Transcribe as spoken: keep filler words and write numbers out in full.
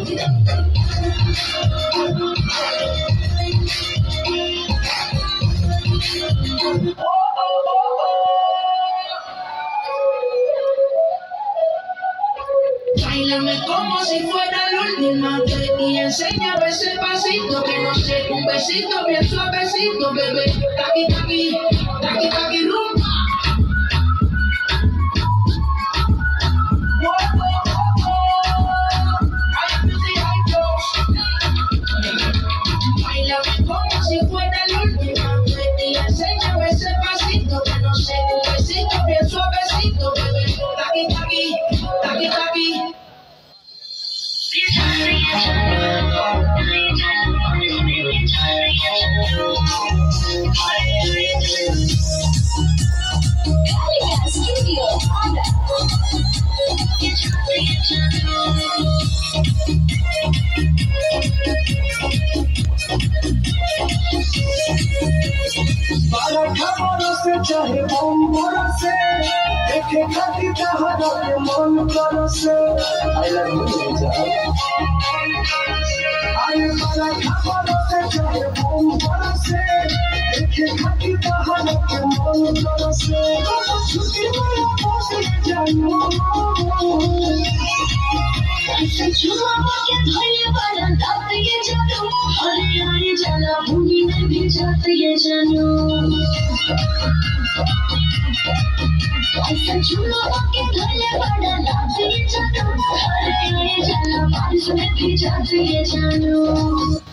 Báilame como si fuera la última vez y enséñame ese pasito que no sé, un besito bien suavecito, bebé. Taqui, taqui, taqui, taqui, rumba. Báilame como si fuera la última vez y enséñame ese pasito que no sé, un besito bien suavecito, bebé. Taqui, taqui, taqui, taqui. बारा खबरों से चाहे बम्बरों से देखे खाती चाहता के मन करो से आई लव यू अरे बारा खबरों से चाहे बम्बरों से देखे खाती चाहता के मन करो से छुट्टी में पोस जानो ऐसे छुआ के धैर्य वाला दांत ये जानो हरे हरे जला भूमि में भी जाते ये जानो ऐसे छुआ के धैर्य वाला दांत ये जानो हरे हरे जला बारिश में भी जाते ये जानो